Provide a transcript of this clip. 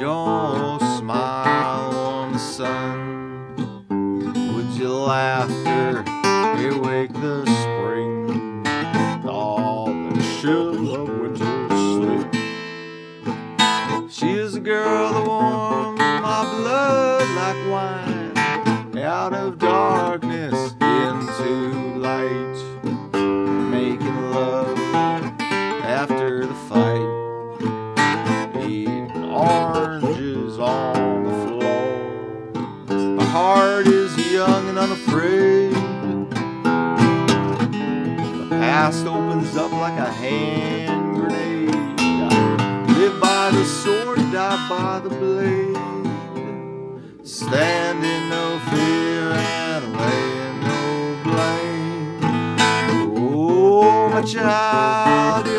your smile on the sun? Would your laughter awake the spring, all the chill of winter's sleep? She is a girl that warms my blood like wine, out of darkness into light, making love after the fight, eating oranges on the floor. My heart is young and unafraid. The past opens up like a hand grenade. I live by the sword, die by the blade. Stand in no fear and lay in no blame. Oh, my child,